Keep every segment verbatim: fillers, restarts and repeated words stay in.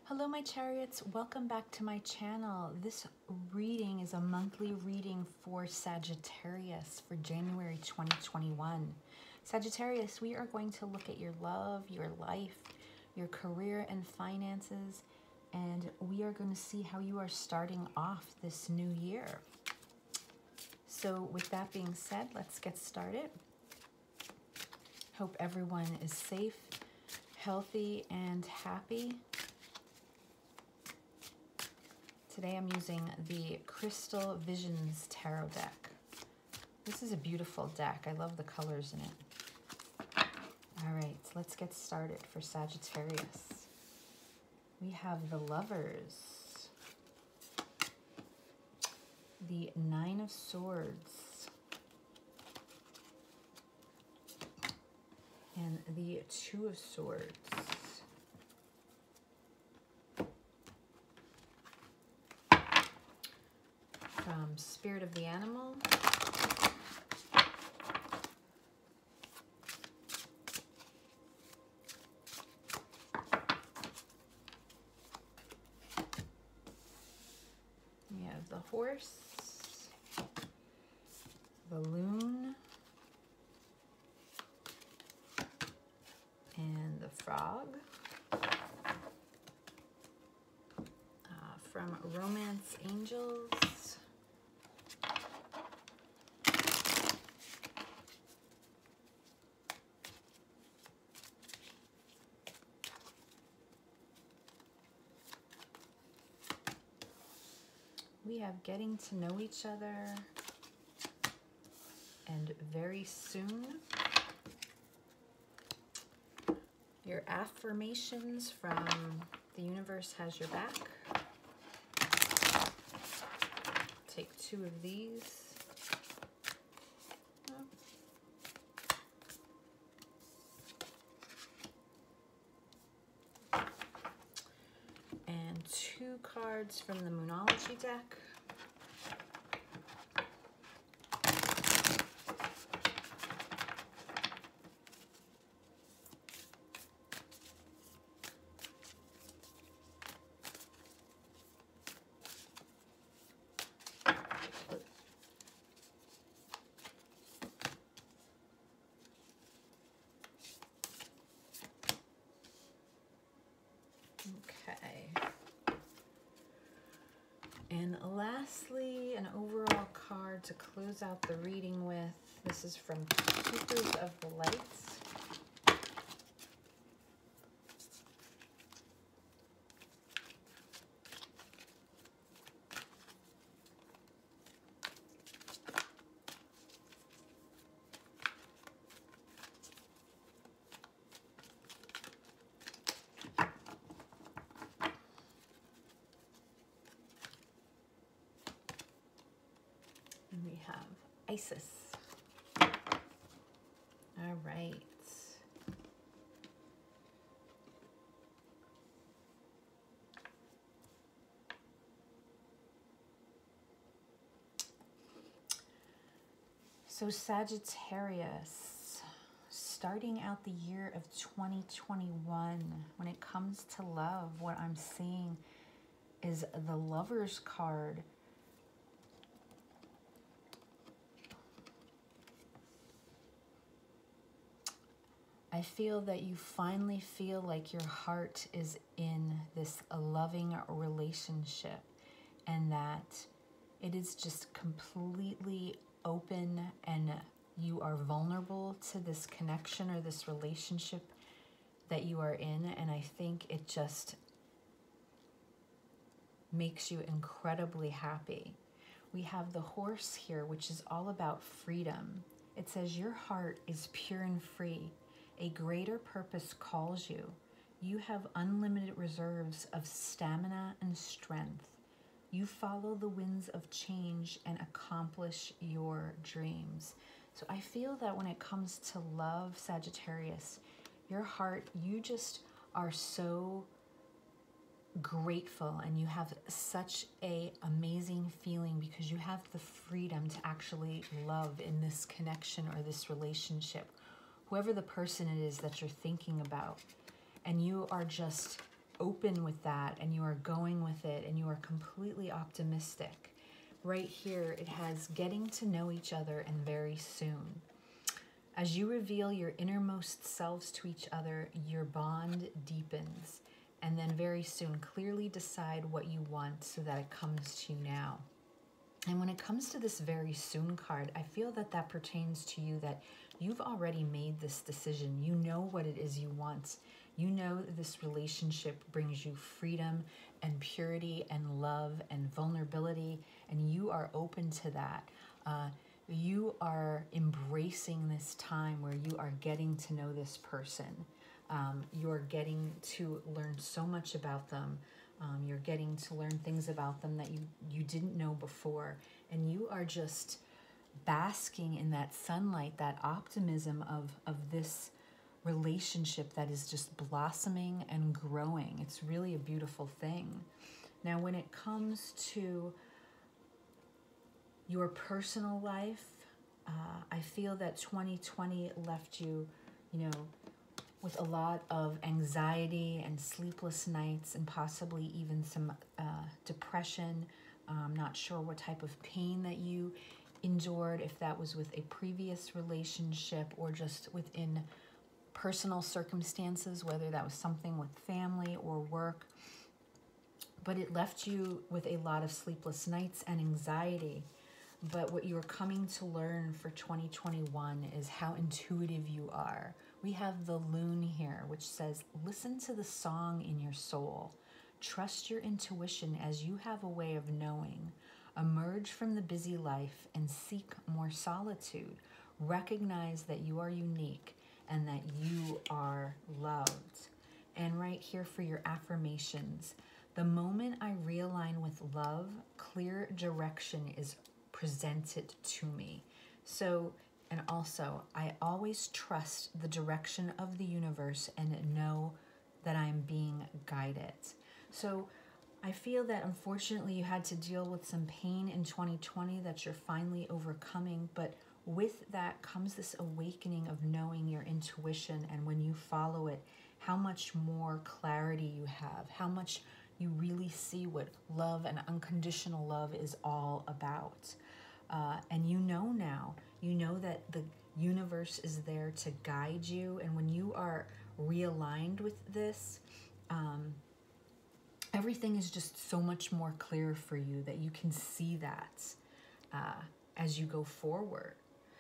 Hello my chariots, welcome back to my channel. This reading is a monthly reading for Sagittarius for January twenty twenty-one. Sagittarius, we are going to look at your love, your life, your career and finances, and we are going to see how you are starting off this new year. So with that being said, let's get started. Hope everyone is safe, healthy, and happy. Today I'm using the Crystal Visions Tarot deck. This is a beautiful deck. I love the colors in it. All right, let's get started for Sagittarius. We have the Lovers, the Nine of Swords, and the Two of Swords. From Spirit of the Animal, we have the Horse, the Loon, and the Frog. Uh, from Romance Angels, we have Getting to Know Each Other, and Very Soon. Your affirmations from The Universe Has Your Back. Take two of these. And two cards from the Moonology deck. Okay. And lastly, an overall card to close out the reading with. This is from Keepers of the Lights. And we have Isis. All right. So Sagittarius, starting out the year of twenty twenty-one, when it comes to love, what I'm seeing is the Lovers card. I feel that you finally feel like your heart is in this loving relationship and that it is just completely open and you are vulnerable to this connection or this relationship that you are in. And I think it just makes you incredibly happy. We have the Horse here, which is all about freedom. It says your heart is pure and free. A greater purpose calls you. You have unlimited reserves of stamina and strength. You follow the winds of change and accomplish your dreams. So I feel that when it comes to love, Sagittarius, your heart, you just are so grateful and you have such a amazing feeling because you have the freedom to actually love in this connection or this relationship. Whoever the person it is that you're thinking about, and you are just open with that and you are going with it and you are completely optimistic. Right here, it has getting to know each other and very soon. As you reveal your innermost selves to each other, your bond deepens. And then very soon, clearly decide what you want so that it comes to you now. And when it comes to this very soon card, I feel that that pertains to you, that you've already made this decision. You know what it is you want. You know that this relationship brings you freedom and purity and love and vulnerability, and you are open to that. Uh, you are embracing this time where you are getting to know this person. Um, you're getting to learn so much about them. Um, you're getting to learn things about them that you, you didn't know before. And you are just basking in that sunlight, that optimism of, of this relationship that is just blossoming and growing. It's really a beautiful thing. Now, when it comes to your personal life, uh, I feel that twenty twenty left you, you know, with a lot of anxiety and sleepless nights and possibly even some uh, depression. I'm not sure what type of pain that you endured, if that was with a previous relationship or just within personal circumstances, whether that was something with family or work. But it left you with a lot of sleepless nights and anxiety. But what you are coming to learn for twenty twenty-one is how intuitive you are. We have the Loon here, which says, listen to the song in your soul. Trust your intuition as you have a way of knowing. Emerge from the busy life and seek more solitude. Recognize that you are unique and that you are loved. And right here for your affirmations, the moment I realign with love, clear direction is presented to me. So, and also, I always trust the direction of the universe and know that I'm being guided. So I feel that unfortunately you had to deal with some pain in twenty twenty that you're finally overcoming, but with that comes this awakening of knowing your intuition, and when you follow it, how much more clarity you have, how much you really see what love and unconditional love is all about. Uh, and you know now, you know that the universe is there to guide you. And when you are realigned with this, um, everything is just so much more clear for you, that you can see that uh, as you go forward.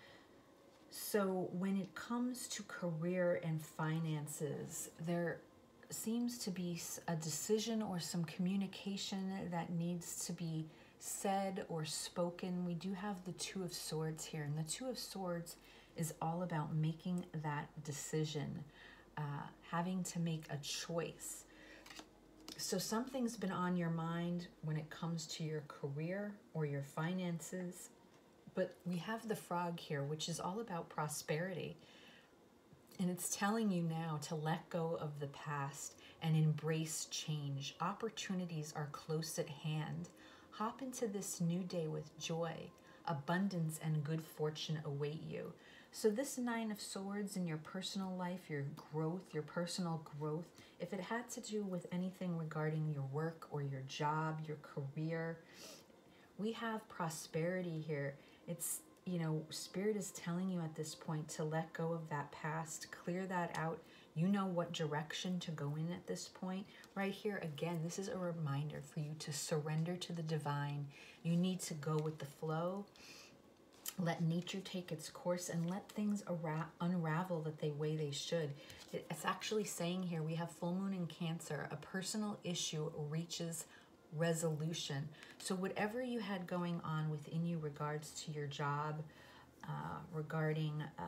So when it comes to career and finances, there seems to be a decision or some communication that needs to be said or spoken. We do have the Two of Swords here, and the Two of Swords is all about making that decision, uh, having to make a choice. So something's been on your mind when it comes to your career or your finances, but we have the Frog here, which is all about prosperity. And it's telling you now to let go of the past and embrace change. Opportunities are close at hand. Hop into this new day with joy. Abundance and good fortune await you. So this Nine of Swords in your personal life, your growth, your personal growth, if it had to do with anything regarding your work or your job, your career, we have prosperity here. It's, you know, Spirit is telling you at this point to let go of that past, clear that out. You know what direction to go in at this point. Right here, again, this is a reminder for you to surrender to the divine. You need to go with the flow. Let nature take its course and let things unravel that they way they should. It's actually saying here, we have full moon in Cancer. A personal issue reaches resolution. So whatever you had going on within you regards to your job, uh, regarding uh,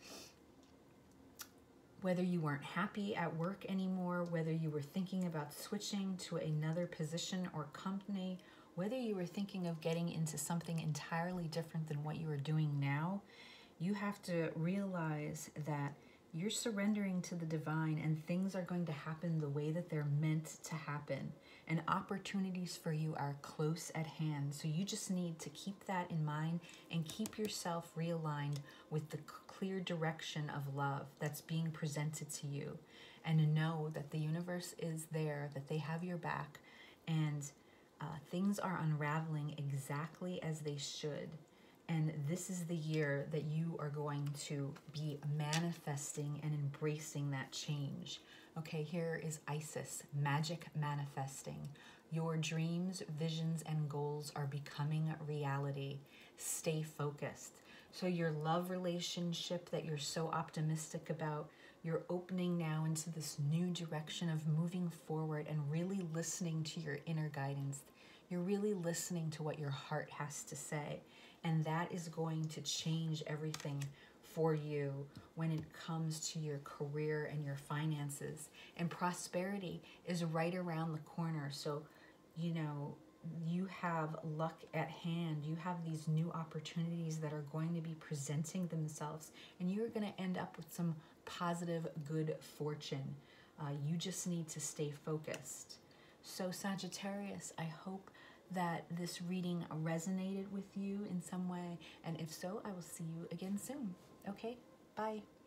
whether you weren't happy at work anymore, whether you were thinking about switching to another position or company, whether you were thinking of getting into something entirely different than what you are doing now, you have to realize that you're surrendering to the divine and things are going to happen the way that they're meant to happen. And opportunities for you are close at hand. So you just need to keep that in mind and keep yourself realigned with the clear direction of love that's being presented to you. and know that the universe is there, that they have your back, and uh, things are unraveling exactly as they should. And this is the year that you are going to be manifesting and embracing that change. Okay, here is Isis, magic manifesting. Your dreams, visions, and goals are becoming reality. Stay focused. So your love relationship that you're so optimistic about, you're opening now into this new direction of moving forward and really listening to your inner guidance. You're really listening to what your heart has to say. And that is going to change everything for you when it comes to your career and your finances. And prosperity is right around the corner. So, you know, you have luck at hand. You have these new opportunities that are going to be presenting themselves, and you're going to end up with some positive, good fortune. Uh, you just need to stay focused. So Sagittarius, I hope that this reading resonated with you in some way, and if so, I will see you again soon. Okay, bye.